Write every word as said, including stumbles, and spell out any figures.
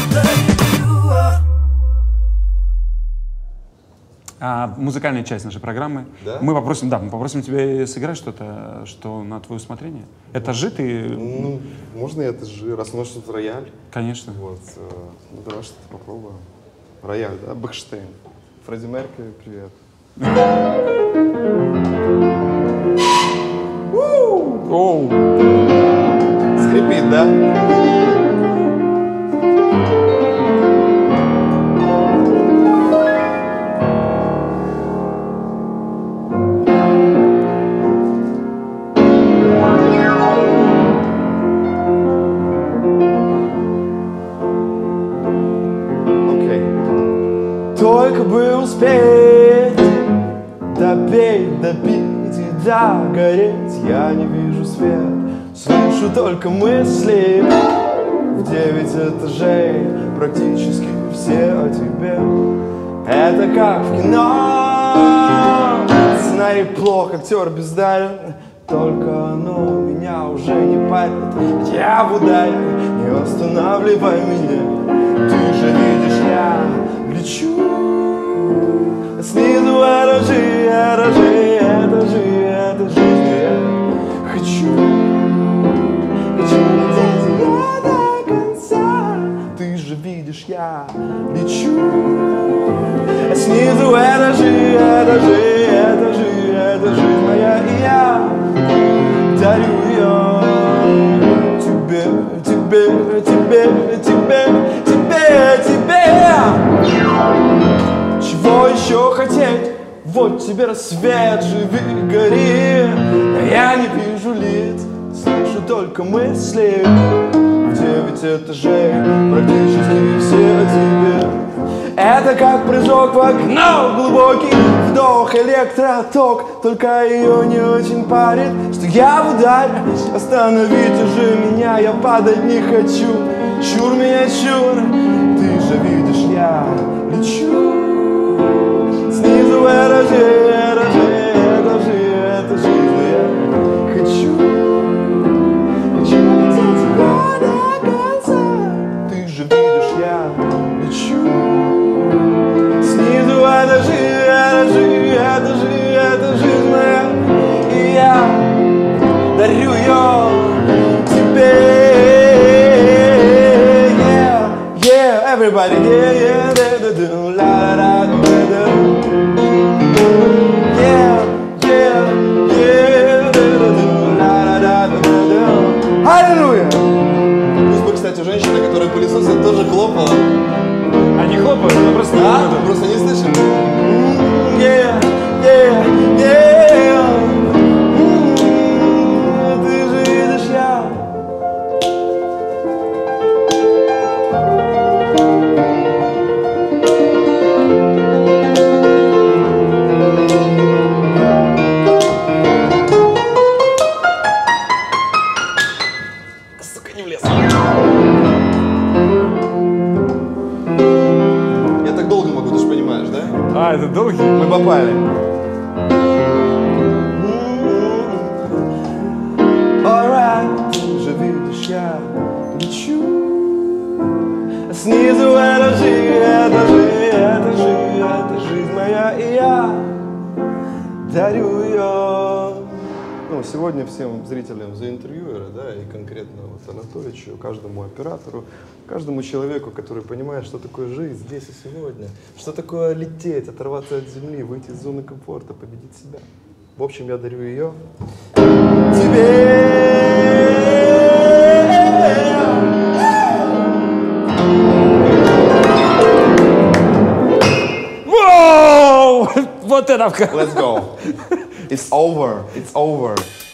А, музыкальная часть нашей программы. Да? Мы попросим, да, мы попросим тебя сыграть что-то, что на твое усмотрение. Это же ты? Ну, можно это же, раз у нас что-то рояль. Конечно. Вот, э, ну давай что-то попробуем. Рояль, да? Бэкштейн. Фредди Меркьюри, привет. Оу! Скрипит, да? Только бы успеть допеть, допить и догореть. Я не вижу свет, слышу только мысли. В девять этажей практически все о тебе. Это как в кино. Сценарий плох, актер бездарен. Только оно меня уже не парит. Я в ударе, не останавливай меня. Ты же видишь, я лечу. Снизу этажи, этажи, этажи, это жизнь, я хочу. Хочу лететь я до конца. Ты же видишь, я лечу. Снизу этажи, этажи, этажи, это жизнь моя, и я дарю ее тебе, тебе, тебе, тебе, тебе, тебе. Чего еще хотеть? Вот тебе рассвет, живи, гори. Я не вижу лиц, слышу только мысли. В девять этажей практически все о тебе. Это как прыжок в окно, глубокий вдох, электроток. Только ее не очень парит, что я в ударе. Остановите же меня, я падать не хочу. Чур меня, чур, ты же видишь, я лечу. Снизу этажи, этажи, этажи, это жизнь, я хочу. Хочу лететь я до конца. Ты же видишь, я лечу. Снизу этажи, этажи, этажи, это жизнь моя, и я дарю ее тебе. Yeah, yeah, everybody, yeah, yeah, da da da, la la da da. Yeah, yeah, yeah, da da da, la la da da da. Аллилуйя! Пусть бы, кстати, женщина, которая пылесосит, тоже хлопала. Они хлопают, но просто не А? видно. Просто не слышим. Yeah, yeah, yeah. Mm, ты же видишь, я. Сука, не влез. Я так долго могу, ты же понимаешь, да? А, это долгий? Мы попали. Alright, ты же видишь, я лечу. Снизу этажи, этажи, этажи, это жизнь моя, и я дарю ее. Ну, сегодня всем зрителям за интервьюера, да, и конкретно вот Анатоличу, каждому оператору, каждому человеку, который понимает, что такое жизнь здесь и сегодня, что такое лететь, оторваться от земли, выйти из зоны комфорта, победить себя. В общем, я дарю ее тебе. Воу! Вот это! Let's go. It's over. It's over.